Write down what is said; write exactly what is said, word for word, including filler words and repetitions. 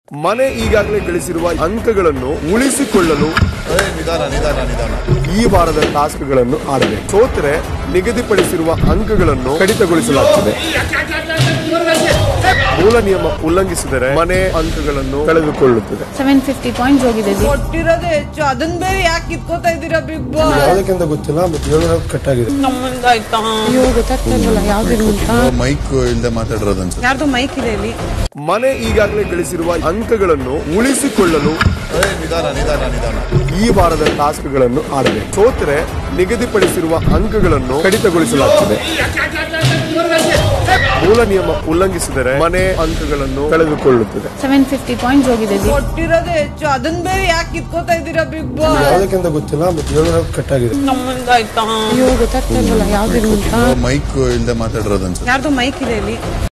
ಮನೆ ಈಗಾಗಲೇ ಗಳಿಸಿರುವ ಅಂಕಗಳನ್ನು ಉಳಿಸಿಕೊಳ್ಳಲು ನಿಧಾನ ನಿಧಾನ ನಿಧಾನ ಈ ವಾರದ ಟಾಸ್ಕ್ಗಳನ್ನು ಆಡಬೇಕು. ಸೋತರೆ ನಿಗದಿಪಡಿಸಿರುವ ಅಂಕಗಳನ್ನು ಕಡಿತಗೊಳಿಸಲಾಗುತ್ತದೆ. ಮೂಲ ನಿಯಮ ಉಲ್ಲಂಘಿಸಿದರೆ ಮನೆ ಅಂಕಗಳನ್ನು ಕಳೆದುಕೊಳ್ಳುತ್ತದೆ. ಸೆವೆನ್ ಫಿಫ್ಟಿ ಪಾಯಿಂಟ್ಸ್ ಹೋಗಿದೆ. ಕೊಟ್ಟಿರೋದೇ ಹೆಚ್ಚು, ಅದನ್ನ ಬೇರೆ ಯಾಕೆ ಕಿತ್ಕೋತಾ ಇದ್ದೀರಾ ಬಿಗ್ ಬಾಸ್? ಯಾವುದಕ್ಕಿಂತ ಗೊತ್ತಿಲ್ಲ, ಮತ್ತೆ ಏಳು ಕಟ್ ಆಗಿದೆ. ನಮ್ಮಿಂದ ಆಯ್ತಾ? ಅಯ್ಯೋ ಗೊತ್ತಾಗ್ತಿಲ್ವಲ್ಲ ಯಾವ್ದು ಅಂತ. ಮೈಕ್ ಇಲ್ದೆ ಮಾತಾಡಿರೋದಂತ. ಯಾರ್ದು ಮೈಕ್ ಇದೆ ಇಲ್ಲಿ? ಮನೆ ಈಗಾಗಲೇ ಗಳಿಸಿರುವ ಅಂಕಗಳನ್ನು ಉಳಿಸಿಕೊಳ್ಳಲು ನಿಧಾನ ನಿಧಾನ ನಿಧಾನ ಈ ವಾರದ ಟಾಸ್ಕ್ಗಳನ್ನು ಆಡಬೇಕು. ಸೋತರೆ ನಿಗದಿಪಡಿಸಿರುವ ಅಂಕಗಳನ್ನು ಕಡಿತಗೊಳಿಸಲಾಗುತ್ತದೆ. ಮೂಲ ನಿಯಮ ಉಲ್ಲಂಘಿಸಿದರೆ ಮನೆ ಅಂಕಗಳನ್ನು ಕಳೆದುಕೊಳ್ಳುತ್ತದೆ. ಸೆವೆನ್ ಫಿಫ್ಟಿ ಪಾಯಿಂಟ್ಸ್ ಹೋಗಿದೆ. ಕೊಟ್ಟಿರೋದೇ ಹೆಚ್ಚು, ಅದನ್ನ ಬೇರೆ ಯಾಕೆ ಕಿತ್ಕೋತಾ ಇದ್ದೀರಾ ಬಿಗ್ ಬಾಸ್? ಯಾವುದಕ್ಕಿಂತ ಗೊತ್ತಿಲ್ಲ, ಮತ್ತೆ ಏಳು ಕಟ್ ಆಗಿದೆ. ನಮ್ಮಿಂದ ಆಯ್ತಾ? ಅಯ್ಯೋ ಗೊತ್ತಾಗ್ತಿಲ್ವಲ್ಲ ಯಾವ್ದು ಅಂತ. ಮೈಕ್ ಇಲ್ದೆ ಮಾತಾಡಿರೋದಂತ. ಯಾರ್ದು ಮೈಕ್ ಇದೆ ಇಲ್ಲಿ?